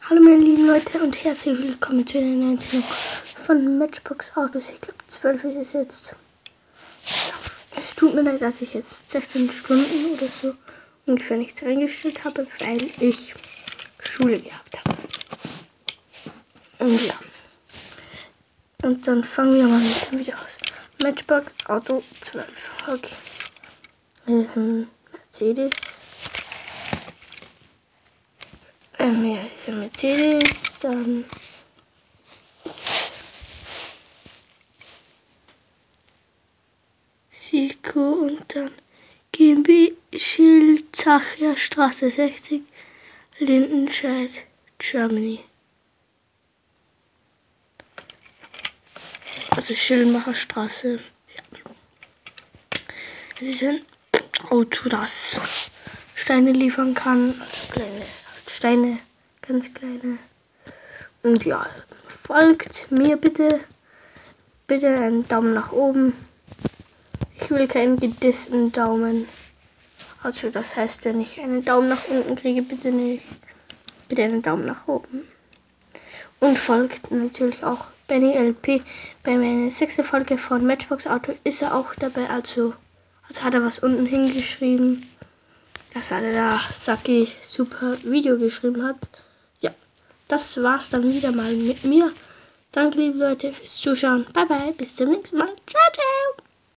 Hallo meine lieben Leute und herzlich willkommen zu einer neuen Sendung von Matchbox Autos. Ich glaube 12 ist es jetzt. Es tut mir leid, dass ich jetzt 16 Stunden oder so ungefähr nichts reingestellt habe, weil ich Schule gehabt habe. Und ja. Und dann fangen wir mal mit dem Video aus. Matchbox Auto 12. Okay. Mercedes. Ja, es ist ein Mercedes. Dann Siko und dann GmbH Schilzacher Straße 60, Lindenscheid, Germany. Also Schilmacher Straße. Ja. Es ist ein Auto, das Steine liefern kann. Also kleine Steine, ganz kleine. Und ja, folgt mir bitte. Bitte einen Daumen nach oben. Ich will keinen gedissten Daumen. Also das heißt, wenn ich einen Daumen nach unten kriege, bitte nicht. Bitte einen Daumen nach oben. Und folgt natürlich auch Benny LP. Bei meiner 6. Folge von Matchbox Auto ist er auch dabei. Also hat er was unten hingeschrieben. Dass er da Saki super Video geschrieben hat. Ja, das war's dann wieder mal mit mir. Danke liebe Leute fürs Zuschauen. Bye bye, bis zum nächsten Mal. Ciao, ciao.